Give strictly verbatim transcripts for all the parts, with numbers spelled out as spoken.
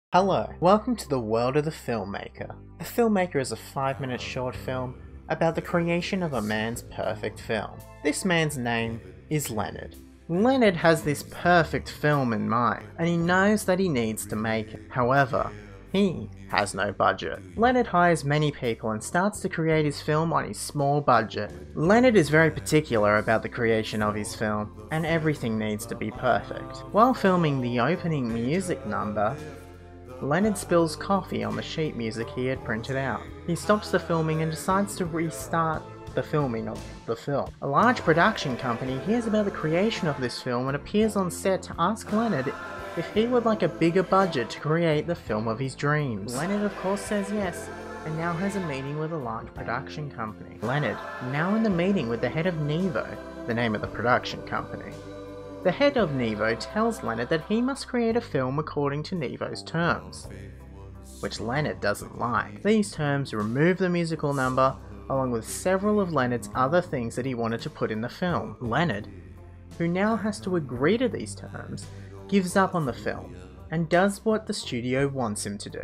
Hello, welcome to the world of The Filmmaker. The Filmmaker is a five minute short film about the creation of a man's perfect film. This man's name is Leonard. Leonard has this perfect film in mind, and he knows that he needs to make it. However, he has no budget. Leonard hires many people and starts to create his film on his small budget. Leonard is very particular about the creation of his film, and everything needs to be perfect. While filming the opening music number, Leonard spills coffee on the sheet music he had printed out. He stops the filming and decides to restart the filming of the film. A large production company hears about the creation of this film and appears on set to ask Leonard if he would like a bigger budget to create the film of his dreams. Leonard of course says yes, and now has a meeting with a large production company. Leonard, now in the meeting with the head of Nevo, the name of the production company. The head of Nevo tells Leonard that he must create a film according to Nevo's terms, which Leonard doesn't like. These terms remove the musical number, along with several of Leonard's other things that he wanted to put in the film. Leonard, who now has to agree to these terms, gives up on the film, and does what the studio wants him to do.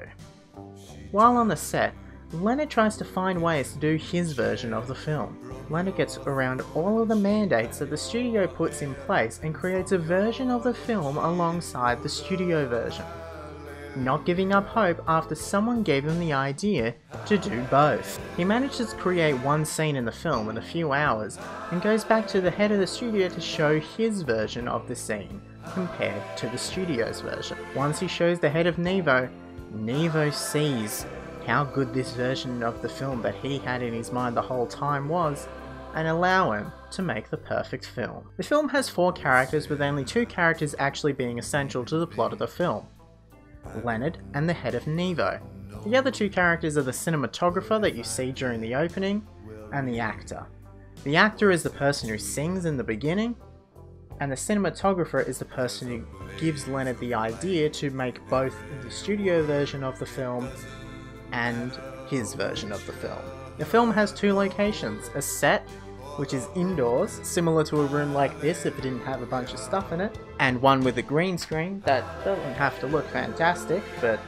While on the set, Leonard tries to find ways to do his version of the film. Leonard gets around all of the mandates that the studio puts in place and creates a version of the film alongside the studio version, not giving up hope after someone gave him the idea to do both. He manages to create one scene in the film in a few hours and goes back to the head of the studio to show his version of the scene compared to the studio's version. Once he shows the head of Nevo, Nevo sees how good this version of the film that he had in his mind the whole time was, and allow him to make the perfect film. The film has four characters, with only two characters actually being essential to the plot of the film: Leonard and the head of Nevo. The other two characters are the cinematographer that you see during the opening, and the actor. The actor is the person who sings in the beginning, and the cinematographer is the person who gives Leonard the idea to make both the studio version of the film and his version of the film. The film has two locations: a set, which is indoors, similar to a room like this if it didn't have a bunch of stuff in it, and one with a green screen that doesn't have to look fantastic, but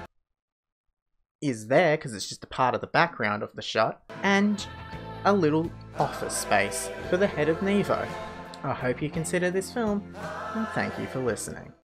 is there because it's just a part of the background of the shot, and a little office space for the head of Nevo. I hope you consider this film, and thank you for listening.